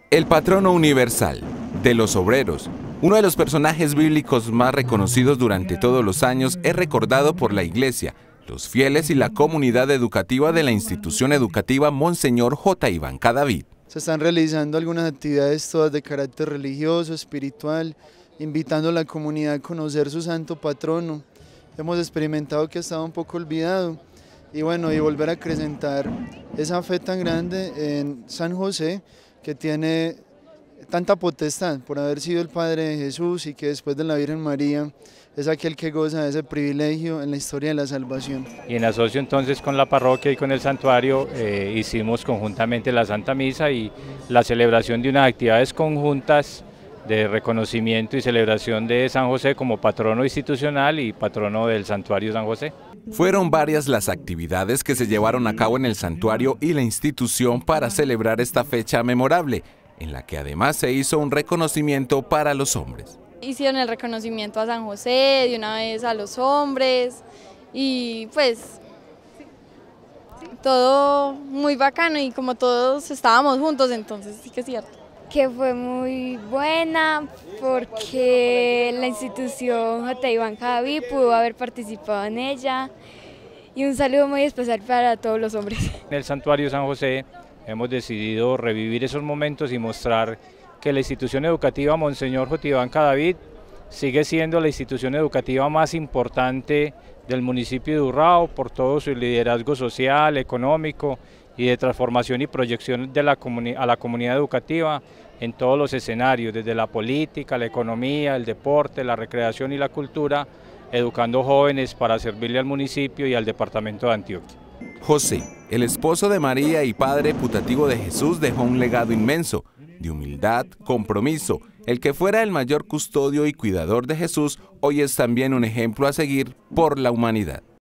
El patrono universal de los obreros, uno de los personajes bíblicos más reconocidos durante todos los años, es recordado por la Iglesia, los fieles y la comunidad educativa de la institución educativa Monseñor J. Iván Cadavid. Se están realizando algunas actividades todas de carácter religioso, espiritual, invitando a la comunidad a conocer su santo patrono. Hemos experimentado que ha estado un poco olvidado y volver a acrecentar esa fe tan grande en San José, que tiene tanta potestad por haber sido el Padre de Jesús y que después de la Virgen María es aquel que goza de ese privilegio en la historia de la salvación. Y en asocio entonces con la parroquia y con el santuario hicimos conjuntamente la Santa Misa y la celebración de unas actividades conjuntas de reconocimiento y celebración de San José como patrono institucional y patrono del santuario San José. Fueron varias las actividades que se llevaron a cabo en el santuario y la institución para celebrar esta fecha memorable, en la que además se hizo un reconocimiento para los hombres. Hicieron el reconocimiento a San José, de una vez a los hombres y pues todo muy bacano y como todos estábamos juntos, entonces sí que es cierto. Que fue muy buena porque la institución J. Iván Cadavid pudo haber participado en ella, y un saludo muy especial para todos los hombres. En el santuario San José hemos decidido revivir esos momentos y mostrar que la institución educativa Monseñor J. Iván Cadavid sigue siendo la institución educativa más importante del municipio de Urrao por todo su liderazgo social, económico y de transformación y proyección de a la comunidad educativa en todos los escenarios, desde la política, la economía, el deporte, la recreación y la cultura, educando jóvenes para servirle al municipio y al departamento de Antioquia. José, el esposo de María y padre putativo de Jesús, dejó un legado inmenso, de humildad, compromiso. El que fuera el mayor custodio y cuidador de Jesús, hoy es también un ejemplo a seguir por la humanidad.